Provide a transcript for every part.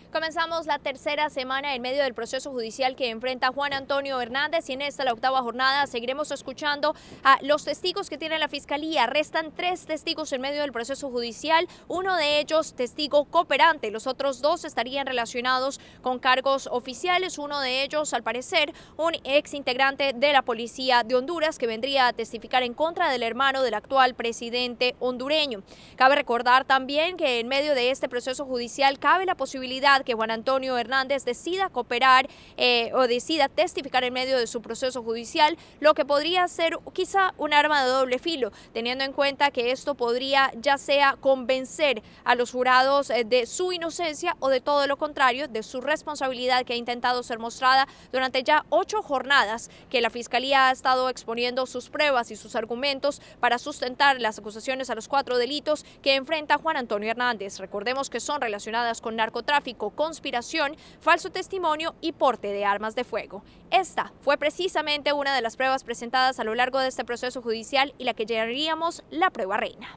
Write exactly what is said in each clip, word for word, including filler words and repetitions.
Comenzamos la tercera semana en medio del proceso judicial que enfrenta Juan Antonio Hernández y en esta, la octava jornada, seguiremos escuchando a los testigos que tiene la Fiscalía. Restan tres testigos en medio del proceso judicial, uno de ellos testigo cooperante, los otros dos estarían relacionados con cargos oficiales, uno de ellos, al parecer, un ex integrante de la Policía de Honduras que vendría a testificar en contra del hermano del actual presidente hondureño. Cabe recordar también que en medio de este proceso judicial cabe la posibilidad que Juan Antonio Hernández decida cooperar eh, o decida testificar en medio de su proceso judicial, lo que podría ser quizá un arma de doble filo, teniendo en cuenta que esto podría ya sea convencer a los jurados eh, de su inocencia o de todo lo contrario, de su responsabilidad que ha intentado ser mostrada durante ya ocho jornadas que la Fiscalía ha estado exponiendo sus pruebas y sus argumentos para sustentar las acusaciones a los cuatro delitos que enfrenta Juan Antonio Hernández. Recordemos que son relacionadas con narcotráfico, conspiración, falso testimonio y porte de armas de fuego. Esta fue precisamente una de las pruebas presentadas a lo largo de este proceso judicial y la que llamaríamos la prueba reina.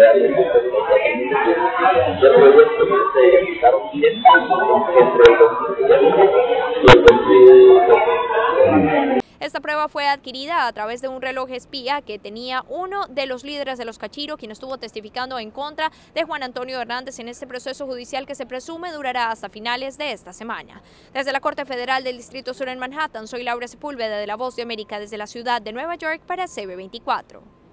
Esta prueba fue adquirida a través de un reloj espía que tenía uno de los líderes de los Cachiro, quien estuvo testificando en contra de Juan Antonio Hernández en este proceso judicial que se presume durará hasta finales de esta semana. Desde la Corte Federal del Distrito Sur en Manhattan, soy Laura Sepúlveda de La Voz de América desde la ciudad de Nueva York para C B veinticuatro.